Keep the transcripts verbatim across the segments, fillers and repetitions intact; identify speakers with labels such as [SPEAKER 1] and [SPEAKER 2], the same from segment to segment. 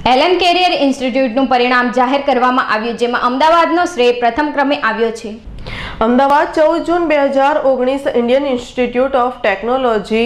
[SPEAKER 1] Allan carrier ઇન્સ્ટિટ્યૂટનું પરિણામ જાહેર કરવામાં આવ્યું, જેમાં અમદાવાદનો શ્રેય પ્રથમ ક્રમે આવ્યો છે।
[SPEAKER 2] અમદાવાદ ચૌદ જૂન બે હજાર ઓગણીસ ઇન્ડિયન ઇન્સ્ટિટ્યૂટ ઓફ ટેકનોલોજી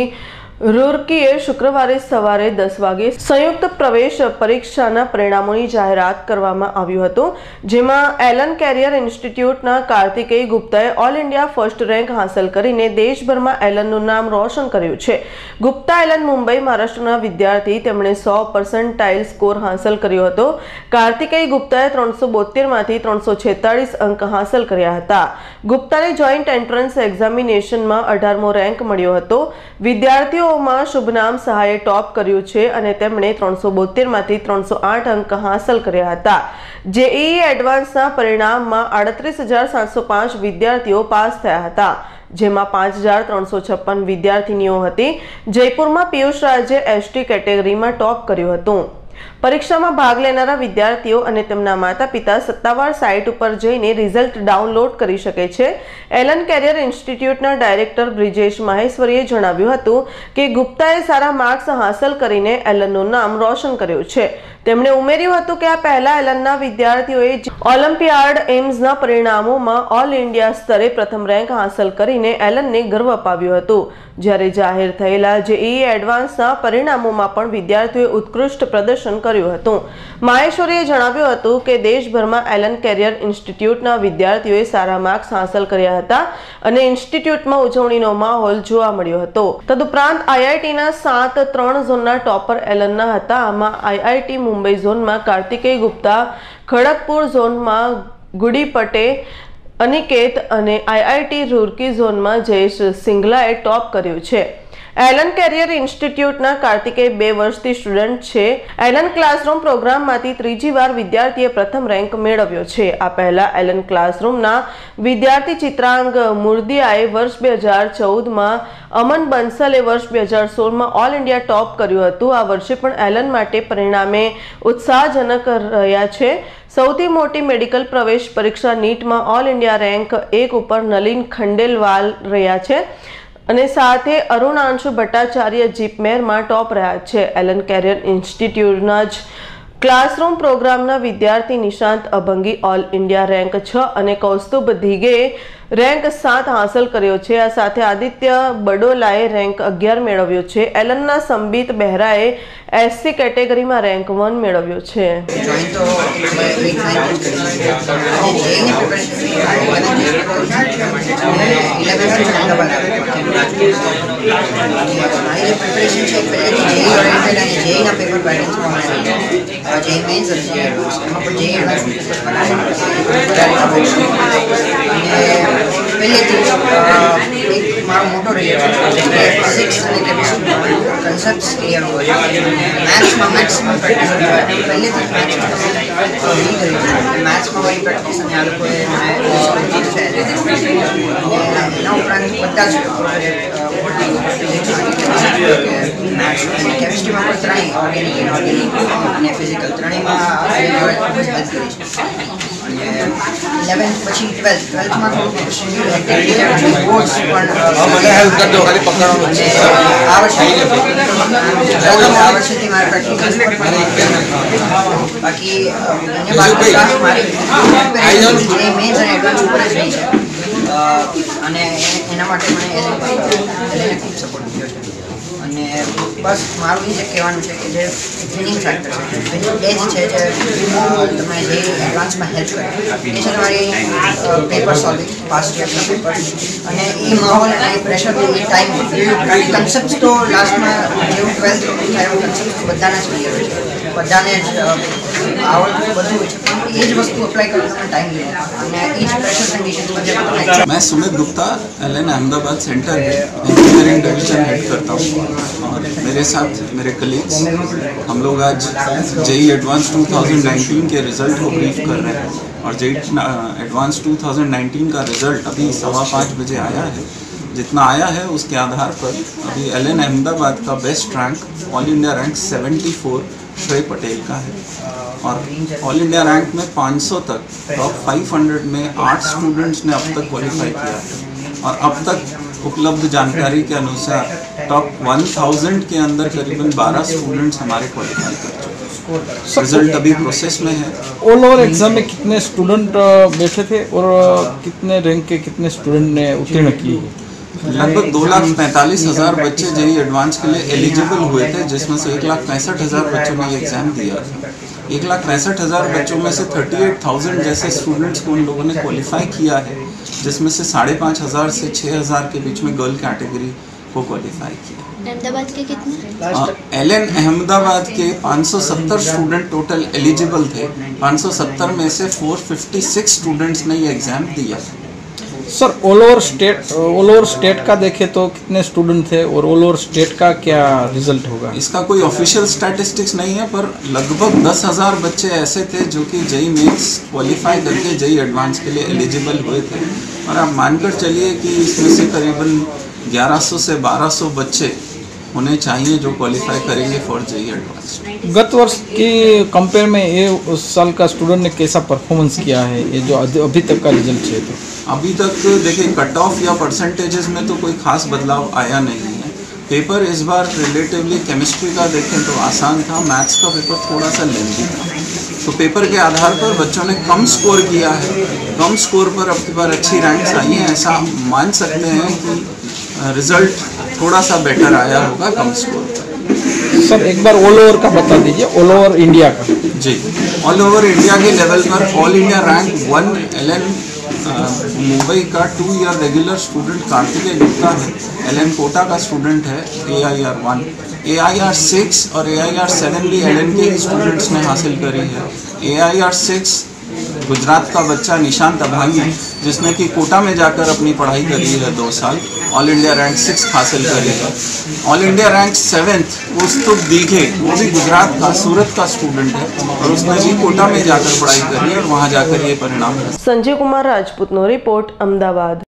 [SPEAKER 2] રૂરકીએ શુક્રવારે સવારે દસ વાગે સંયુક્ત પ્રવેશ પરીક્ષાના પરિણામોની જાહેરાત કરવામાં આવ્યું હતું, જેમાં એલન કેરિયર ઇન્સ્ટિટ્યૂટના કાર્તિકેય ગુપ્તાએ ઓલ ઇન્ડિયા ફર્સ્ટ રેન્ક હાંસલ કરીને દેશભરમાં એલનનું નામ રોશન કર્યું છે। ગુપ્તા એલન મુંબઈ, મહારાષ્ટ્રના વિદ્યાર્થી, તેમણે સો પર્સન્ટાઇલ સ્કોર હાંસલ કર્યો હતો। કાર્તિકેય ગુપ્તાએ ત્રણસો બોતેરમાંથી ત્રણસો છેતાળીસ અંક હાંસલ કર્યા હતા। ગુપ્તાને જોઈન્ટ એન્ટ્રન્સ એક્ઝામિનેશનમાં અઢારમો રેન્ક મળ્યો હતો। વિદ્યાર્થીઓ શુભનામ સહાયે ટોપ કર્યું છે અને તેમણે ત્રણસો બોતેર માંથી ત્રણસો આઠ અંક હાંસલ કર્યા હતા। જેઈઈ એડવાન્સના પરિણામમાં આડત્રીસ હજાર સાતસો પાંચ વિદ્યાર્થીઓ પાસ થયા હતા, જેમાં પાંચ હજાર ત્રણસો છપ્પન વિદ્યાર્થીનીઓ હતી। જયપુરમાં પિયુષ રાજે એસટી કેટેગરીમાં ટોપ કર્યું હતું। પરીક્ષામાં ભાગ લેનારા વિદ્યાર્થીઓ અને તેમના માતા પિતા સત્તાવાર સાઇટ ઉપર જઈને રિઝલ્ટ ડાઉનલોડ કરી શકે છે। એલન કેરિયર ઇન્સ્ટિટ્યૂટના ડાયરેક્ટર બ્રિજેશ માહેશ્વરીએ જણાવ્યું હતું કે ગુપ્તાએ સારા માર્ક્સ હાંસલ કરીને એલનનું નામ રોશન કર્યું છે। તેમણે ઉમેર્યું હતું કે આ પહેલા એલનના વિદ્યાર્થીઓએ ઓલિમ્પિયાડ એમ્સના પરિણામોમાં ઓલ ઇન્ડિયા સ્તરે પ્રથમ રેન્ક હાંસલ કરીને એલનને ગર્વ અપાવ્યું હતું, જ્યારે જાહેર થયેલા જેઈઈ એડવાન્સના પરિણામોમાં પણ વિદ્યાર્થીઓએ ઉત્કૃષ્ટ પ્રદર્શન કર્યું હતું। માહેશ્વરીએ જણાવ્યું હતું કે દેશભરમાં એલન કેરિયર ઇન્સ્ટિટ્યૂટના વિદ્યાર્થીઓએ સારા માર્ક્સ હાંસલ કર્યા હતા અને ઇન્સ્ટિટ્યૂટમાં ઉજવણીનો માહોલ જોવા મળ્યો હતો। તદુપરાંત આઈઆઈટીના સાત ત્રણ ઝોનના ટોપર એલનના હતા। આમાં આઈઆઈટી મુંબઈ ઝોનમાં કાર્તિકેય ગુપ્તા, ખડગપુર ઝોનમાં ગુડી પટે અનિકેત અને આઈઆઈટી રૂરકી ઝોનમાં જયેશ સિંઘલાએ ટોપ કર્યું છે। એલન કેરિયર ઇન્સ્ટિટ્યૂટના કાર્તિકેય બે વર્ષથી સ્ટુડન્ટ છે। એલન ક્લાસરૂમ પ્રોગ્રામમાંથી ત્રીજી વાર વિદ્યાર્થીએ પ્રથમ રેન્ક મેળવ્યો છે। આ પહેલા એલન ક્લાસરૂમના વિદ્યાર્થી ચિત્રાંગ મુર્દિયાએ વર્ષ બે હજાર ચૌદમાં, અમન બંસલે વર્ષ બે હજાર સોળમાં ઓલ ઇન્ડિયા ટોપ કર્યું હતું। આ વર્ષે પણ એલન માટે પરિણામે ઉત્સાહજનક રહ્યા છે। સૌથી મોટી મેડિકલ પ્રવેશ પરીક્ષા નીટમાં ઓલ ઇન્ડિયા રેન્ક એક ઉપર નલિન ખંડેલવાલ રહ્યા છે અને સાથે અરુણાંશુ ભટ્ટાચાર્ય જીપમેરમાં ટોપ રહ્યા છે। એલન કેરિયર ઇન્સ્ટિટ્યૂટના જ ક્લાસરૂમ પ્રોગ્રામના વિદ્યાર્થી Nishant Abhangi all India rank છ અને કૌસ્તુભ ધીગે રેન્ક સાત હાંસલ કર્યો છે। આ સાથે આદિત્ય બડોલાએ રેન્ક અગિયાર મેળવ્યો છે। એલનના સંબિત બહેરાએ એસસી કેટેગરીમાં રેન્ક વન મેળવ્યો છે।
[SPEAKER 3] પહેલેથી એક મારો મોટો રહ્યો છે કે સિક્સ અને કેમિસ્ટ્રી કન્સેપ્ટ્સ ક્લિયર હોય, મેથ્સમાં મેક્સિમમ પ્રેક્ટિસ પહેલેથી મેથ્સમાં મેથ્સમાં મારી પ્રેક્ટિસ અને આ લોકોએ એના ઉપરાંત બધા જ કેમિસ્ટ્રીમાં પણ ત્રણેય ઓર્ગેનિક ઇનઓર્ગેનિક અને ફિઝિકલ ત્રણેયમાં હેલ્પ કરી છે। ઇલેવન્થ પછી ટ્વેલ્થ ટ્વેલ્થમાં બોર્ડ્સ પણ હેલ્પ કરતો ખાલી પકડવાનું છે। આ વર્ષે આ વર્ષેથી મારા પ્રેક્ટિકલ બાકી અન્ય બાકી ક્લાસ મારી મેન્સ અને એડવાન્સ ઉપર જ રહી છે અને એના માટે મને એને ખૂબ સપોર્ટ કર્યો છે। અને બસ મારું એ જ કહેવાનું છે કે જે વિનિંગ ફેક્ટર છે, એ જ છે જે તમે જે એડવાન્સમાં હેલ્પ કરે એ છે તમારી પેપર સોલ્વિંગ, પાસ્ટ યરના પેપર અને એ માહોલ અને એ પ્રેશર એ ટાઈમ કન્સેપ્ટ તો લાસ્ટમાં જેવું ટ્વેલ્થ થાય એવું કન્સેપ્ટ બધાને જ ક્લિયર હોય છે, બધાને જ આવડતું બધું હોય છે, પણ એ જ વસ્તુ અપ્લાય કરવા તમને ટાઈમ લે અને એ જ પ્રેશર કન્ડિશનમાં।
[SPEAKER 4] मैं सुमित गुप्ता एलएन अहमदाबाद सेंटर में इंजीनियरिंग डिवीजन हेड करता हूँ और मेरे साथ मेरे कलीग्स हम लोग आज JEE advance two thousand nineteen के रिजल्ट को ब्रीफ कर रहे हैं और JEE advance two thousand nineteen का रिजल्ट अभी सवा पाँच बजे आया है। जितना आया है उसके आधार पर अभी एलएन अहमदाबाद का best rank all India rank seventy four Shrey Patel का है और ऑल इंडिया रैंक में पाँच सौ तक टॉप पाँच सौ में आठ स्टूडेंट्स ने अब तक क्वालिफाई किया है और अब तक उपलब्ध जानकारी के अनुसार टॉप एक हज़ार के अंदर करीबन बारह स्टूडेंट्स हमारे क्वालिफाई कर चुके हैं। रिजल्ट अभी प्रोसेस में है।
[SPEAKER 5] ऑल ओवर एग्जाम में कितने स्टूडेंट बैठे थे और कितने रैंक के कितने स्टूडेंट ने उत्तीर्ण की?
[SPEAKER 4] लगभग दो लाख पैंतालीस हजार बच्चे जेई एडवांस के लिए एलिजिबल हुए थे, जिसमें से एक लाख पैंसठ हजार बच्चों ने ये एग्जाम दिया था। एक लाख पैंसठ हजार बच्चों में से थर्टी एट थाउजेंड जैसे स्टूडेंट्स को उन लोगों ने क्वालिफाई किया है, जिसमें से साढ़े पाँच हजार से छः हजार के बीच में गर्ल कैटेगरी को क्वालिफाई किया।
[SPEAKER 6] अहमदाबाद के कितने?
[SPEAKER 4] एल एन अहमदाबाद के पाँच सौ सत्तर स्टूडेंट टोटल एलिजिबल थे। पाँच सौ सत्तर में से चार सौ छप्पन स्टूडेंट्स ने ये एग्जाम दिया।
[SPEAKER 5] Sir all over state all over state का देखें तो कितने स्टूडेंट थे और ऑल ओवर स्टेट का क्या रिजल्ट होगा?
[SPEAKER 4] इसका कोई ऑफिशियल स्टैटिस्टिक्स नहीं है, पर लगभग दस हज़ार बच्चे ऐसे थे जो कि जेई मेंस क्वालिफाई करके जेई एडवांस के लिए एलिजिबल हुए थे। और आप मानकर चलिए कि इसमें से करीबन ग्यारह सौ से बारह सौ बच्चे होने चाहिए जो क्वालिफाई करेंगे फॉर जेई एडवांस।
[SPEAKER 5] गत वर्ष की कंपेयर में ये उस साल का स्टूडेंट ने कैसा परफॉर्मेंस किया है, ये जो अभी तक का रिजल्ट है? तो
[SPEAKER 4] अभी तक देखिए कट ऑफ या परसेंटेजेस में तो कोई खास बदलाव आया नहीं है। पेपर इस बार रिलेटिवली केमिस्ट्री का देखें तो आसान था, मैथ्स का पेपर थोड़ा सा लेंथी था। तो पेपर के आधार पर बच्चों ने कम स्कोर किया है। कम स्कोर पर अब की बार अच्छी रैंक्स आई हैं, ऐसा मान सकते हैं कि रिजल्ट थोड़ा सा बेटर आया होगा कम स्कोर पर।
[SPEAKER 5] सर एक बार ऑल ओवर का बता दीजिए, ऑल ओवर इंडिया का।
[SPEAKER 4] जी, ऑल ओवर इंडिया के लेवल पर all India rank one Allen Mumbai का two year regular student Kartikeya Gupta है। एल एन कोटा का स्टूडेंट है A I R one. A I R six और ए आई आर सेवन भी एल एन के ही स्टूडेंट्स ने हासिल करी है। A I R six Gujarat का बच्चा निशांत अभागी, जिसने कि कोटा में जाकर अपनी पढ़ाई करी है दो साल, ऑल इंडिया रैंक सिक्स हासिल करी है। All India rank seventh Ustup Dighe, वो भी गुजरात का सूरत का स्टूडेंट है और उसने भी कोटा में जाकर पढ़ाई करी और वहाँ जाकर ये परिणाम।
[SPEAKER 2] संजय कुमार राजपूतનો રિપોર્ટ, અમદાવાદ।